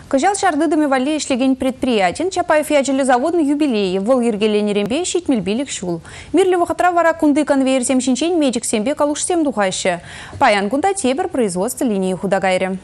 Кыжал шардыдыми валли ишлеген предприятин Чапаев ячелі заводный юбилей. Вол ергеленерембе щитмельбилик шул. Мирлі вахатра вара кунды конвейер шинчен медик сембе калушсем духайшы. Паян кунда тебер производство линии худагайре.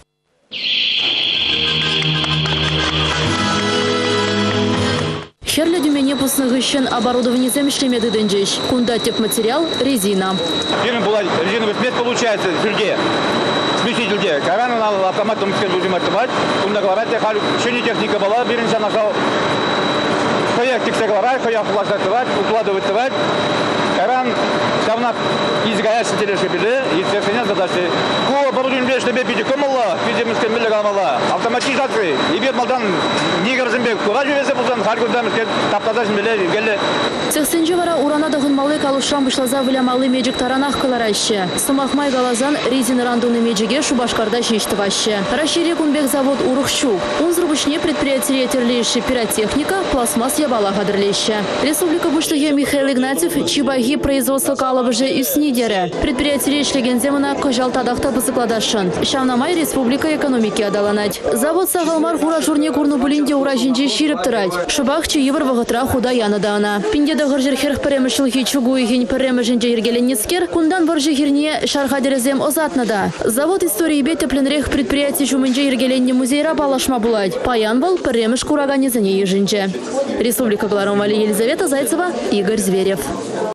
Херлі дүмене пусныгыщен оборудование замешлемеді дэнджеш. Кунда теп материал – резина. Первым была резиновый смесь, получается, жильде. Смеситель где? Когда на автоматом будем отдавать, кунда говорят, еще не техника была, беремся нажал. Хояк текста говорят, хояк пластовать, укладывать. Когда давно изгаяться телешебили, и совершенно задачи. Ку оборудование что бе пяти комала, пяти мускамили гамала. Автоматизация. И бед малдан нигер зембек. Куда живется пузан, харьков мускет таптадашн биле геле. Цехсенже вара урана дагынмалы калушрам вышлаза вылямалы меджик таранах каларайще. Сымахмай галазан резины рандуны меджиге шубашкарда шештываще. Расшире кунбек завод урухщу. Унзрубышне предприятие терлейши пиротехника, пластмасс ябала кадрлейще. Республика Буштыге Михаил Игнатьев, чибаги производство калабыже юснидере. Предприятие шлегенземана кожал тадахта бысыкладашын. Шавнамай республика экономики адаланать. Завод сагалмар хура журне курну булинде уражинже ширип тырать. Шубахчы евр вагатра худа янадана. Пиндеда гыржер херх премышлыхи чугуйхин премыжинже ергеленнискер, кундан варжи херне шархадерезем озатнада. Завод истории бете пленрех предприятий шумынже ергеленне музейра балашма булать. Паян был премыш кураганезане ежинже. Республика Гларомвали, Елизавета Зайцева, Игорь Зверев.